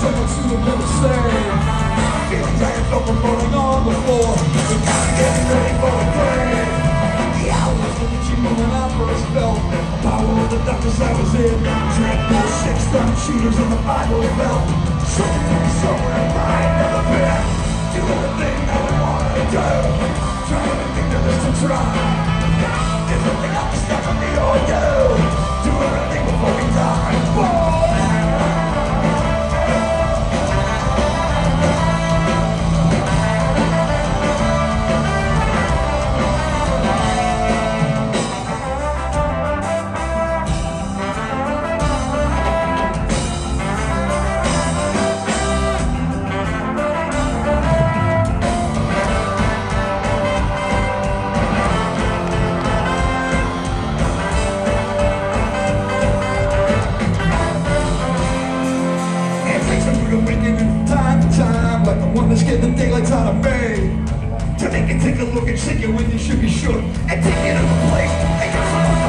someone to the middle say, feel the giant thunder burning on the floor. We gotta get ready for a break. The hours of the cheap when I first felt the power of the darkness I was in. Drank bullshit, started shooters in the Bible belt. Somewhere I've never been. Do everything I wanna do. Try everything there is to try. There's nothing else stopping me or you. Do everything before we die. Whoa! Like the one that's getting the daylights out of me. To make it take a look and shake it when you should be shook. And take it to the place, make it